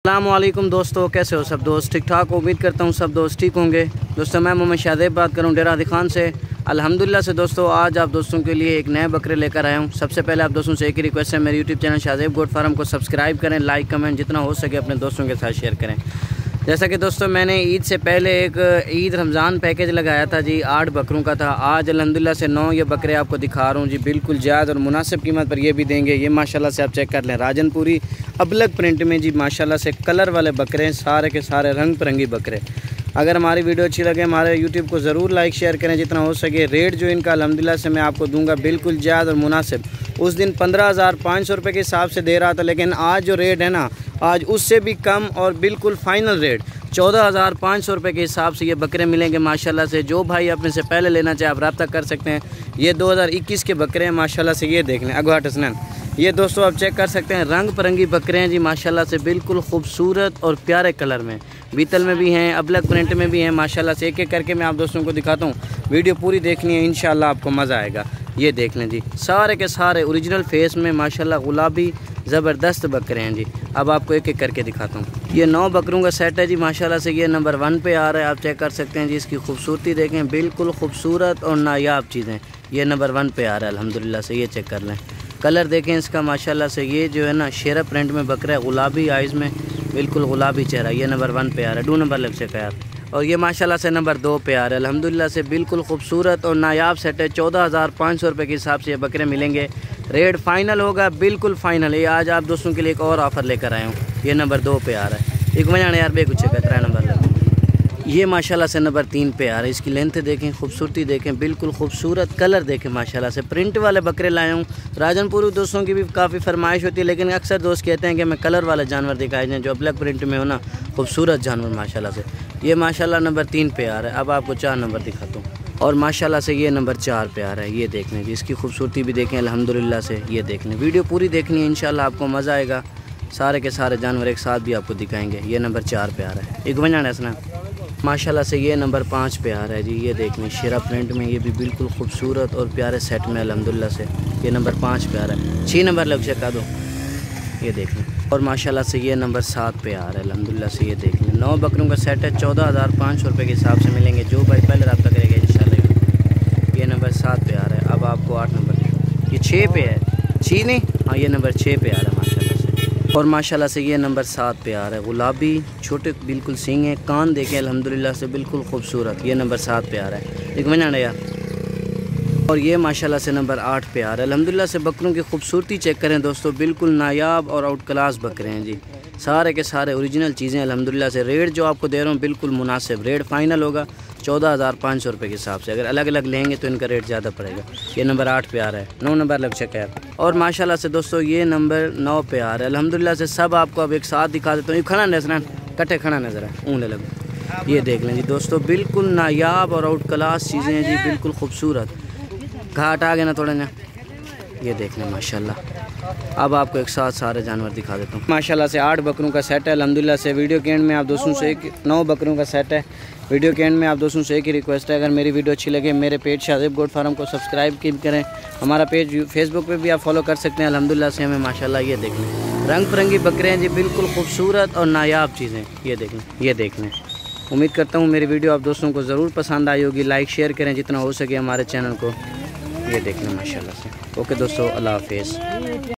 अस्सलामुअलैकुम दोस्तों, कैसे हो सब दोस्त? ठीक ठाक, उम्मीद करता हूँ सब दोस्त ठीक होंगे। दोस्तों मैं मोहम्मद शाहजेब बात कर रहा हूँ डेरा आदि खान से। अल्हम्दुलिल्लाह से दोस्तों आज आप दोस्तों के लिए एक नए बकरे लेकर आया हूँ। सबसे पहले आप दोस्तों से एक ही रिक्वेस्ट है, मेरे YouTube channel Shahzeb goat farm को सब्सक्राइब करें, लाइक कमेंट जितना हो सके अपने दोस्तों के साथ शेयर करें। जैसा कि दोस्तों मैंने ईद से पहले एक ईद रमज़ान पैकेज लगाया था जी, 8 बकरों का था। आज अल्हम्दुलिल्लाह से 9 ये बकरे आपको दिखा रहा हूँ जी, बिल्कुल जायज़ और मुनासिब कीमत पर ये भी देंगे। ये माशाल्लाह से आप चेक कर लें, राजनपुरी अबलग प्रिंट में जी, माशाल्लाह से कलर वाले बकरे हैं, सारे के सारे रंग बिरंगी बकरे। अगर हमारी वीडियो अच्छी लगे हमारे यूट्यूब को ज़रूर लाइक शेयर करें जितना हो सके। रेट जो इनका अल्हम्दुलिल्लाह से मैं आपको दूंगा बिल्कुल जायज़ और मुनासिब। उस दिन 15,500 रुपये के हिसाब से दे रहा था, लेकिन आज जो रेट है ना, आज उससे भी कम और बिल्कुल फ़ाइनल रेट 14,500 रुपये के हिसाब से ये बकरे मिलेंगे माशाल्लाह से। जो भाई अपने से पहले लेना चाहे आप रब्ता कर सकते हैं। ये 2021 के बकरे हैं माशाल्लाह से, ये देख लें अगवा टसनन। ये दोस्तों आप चेक कर सकते हैं, रंग बिरंगी बकरे हैं जी माशाल्लाह से, बिल्कुल खूबसूरत और प्यारे कलर में। बीतल में भी हैं, अबलग प्रिंट में भी हैं माशाल्लाह से। एक एक करके मैं आप दोस्तों को दिखाता हूँ, वीडियो पूरी देखनी है, इंशाल्लाह आपको मज़ा आएगा। ये देख लें जी, सारे के सारे ओरिजिनल फेस में माशाल्लाह गुलाबी ज़बरदस्त बकरे हैं जी। अब आपको एक एक करके दिखाता हूँ। ये 9 बकरों का सेट है जी माशाल्लाह से। ये नंबर 1 पे आ रहा है, आप चेक कर सकते हैं जी। इसकी खूबसूरती देखें, बिल्कुल खूबसूरत और नायाब चीज़ें। ये नंबर 1 पे आ रहा है अल्हम्दुलिल्लाह से। ये चेक कर लें, कलर देखें इसका माशाल्लाह से। ये जो है ना शेरा प्रिंट में बकरा है, गुलाबी आइज़ में, बिल्कुल गुलाबी चेहरा। ये नंबर 1 पे आ रहा है, 2 नंबर लग सका यार। और ये माशाल्लाह से नंबर 2 पे आ रहा है अल्हम्दुलिल्लाह से। बिल्कुल खूबसूरत और नायाब सेट है। 14,500 रुपये के हिसाब से ये बकरे मिलेंगे। रेट फ़ाइनल होगा, बिल्कुल फ़ाइनल। ये आज आप दोस्तों के लिए एक और ऑफ़र लेकर आया हूँ। ये नंबर 2 पे आ रहा है। एक महीना यार बे कुछ है 3 नंबर लग। ये माशाल्लाह से नंबर 3 पे आ रहा है। इसकी लेंथ देखें, खूबसूरती देखें, बिल्कुल खूबसूरत कलर देखें माशाल्लाह से। प्रिंट वाले बकरे लाए हूँ। राजनपुरी दोस्तों की भी काफ़ी फरमाइश होती है, लेकिन अक्सर दोस्त कहते हैं कि मैं कलर वाले जानवर दिखाए जाएँ जो ब्लैक प्रिंट में हो ना, खूबसूरत जानवर माशाल्लाह से। ये माशाल्लाह नंबर 3 पे आ रहा है। अब आपको 4 नंबर दिखाता हूँ। और माशाल्लाह से ये नंबर 4 पे आ रहा है। ये देखने जी, इसकी खूबसूरती भी देखें अल्हम्दुलिल्लाह से। ये देखने, वीडियो पूरी देखनी है, इंशाल्लाह आपको मज़ा आएगा। सारे के सारे जानवर एक साथ भी आपको दिखाएंगे। ये नंबर 4 पे आ रहा है। एक बजाना है माशाल्लाह से। ये नंबर 5 पे आ रहा है जी। ये देखने शेरा प्रिंट में, ये भी बिल्कुल खूबसूरत और प्यारे सेट में अल्हम्दुलिल्लाह से। ये नंबर 5 पे आ रहा है। 6 नंबर लग चका दो। ये देख लें। और माशाल्लाह से ये नंबर 7 पे आ रहा है अल्हम्दुलिल्लाह से। ये देख लें, 9 बकरों का सेट है। 14,500 रुपये के हिसाब से मिलेंगे। जो भाई पहले रब्ता करेगा इंशाल्लाह। ये नंबर 7 पे आ रहा है। अब आपको 8 नंबर, ये 6 पे है, 6 नहीं, हाँ ये नंबर 6 पे आ रहा है माशाल्लाह से। और माशाल्लाह से ये नंबर 7 पे आ रहा है। गुलाबी छोटे बिल्कुल सींग है, कान देखें अल्हम्दुलिल्लाह से, बिल्कुल खूबसूरत। ये नंबर 7 पे आ रहा है। एक महीना यार। और ये माशाल्लाह से नंबर 8 पे आ रहा है अल्हम्दुलिल्लाह से। बकरों की खूबसूरती चेक करें दोस्तों, बिल्कुल नायाब और आउट क्लास बकरे हैं जी। सारे के सारे ओरिजिनल चीज़ें अल्हम्दुलिल्लाह से। रेट जो आपको दे रहा हूँ बिल्कुल मुनासिब। रेट फ़ाइनल होगा 14,500 रुपये के हिसाब से। अगर अलग अलग लेंगे तो इनका रेट ज़्यादा पड़ेगा। ये नंबर 8 पे आ रहा है। 9 नंबर लग चुका है। और माशाल्लाह से दोस्तों ये नंबर 9 पे आ रहा है अल्हम्दुलिल्लाह से। सब आपको अब एक साथ दिखा देता हूँ। खड़ा नजर है, कट्ठे खड़ा नजर है, ऊँले लगे। ये देख लें जी दोस्तों, बिल्कुल नायाब और आउट क्लास चीज़ें हैं जी, बिल्कुल खूबसूरत। घाट आ गए ना थोड़ा ना। ये देख लें माशाल्लाह। अब आपको एक साथ सारे जानवर दिखा देता हूँ। माशाल्लाह से 8 बकरों का सेट है अल्हम्दुलिल्लाह से। वीडियो के एंड में आप दोस्तों से 9 बकरों का सेट है। वीडियो के एंड में आप दोस्तों से एक ही रिक्वेस्ट है, अगर मेरी वीडियो अच्छी लगे मेरे पेज शाहजेब गोट फार्म को सब्सक्राइब करें। हमारा पेज फेसबुक पे भी आप फॉलो कर सकते हैं अल्हम्दुलिल्लाह से हमें माशाल्लाह। ये देख लें, रंग बिरंगी बकरे हैं जी, बिल्कुल खूबसूरत और नायाब चीज़ें। ये देख लें, ये देख लें। उम्मीद करता हूँ मेरी वीडियो आप दोस्तों को ज़रूर पसंद आई होगी। लाइक शेयर करें जितना हो सके हमारे चैनल को। ये देख लें माशाल्लाह से। ओके दोस्तों, अल्लाह हाफिज़।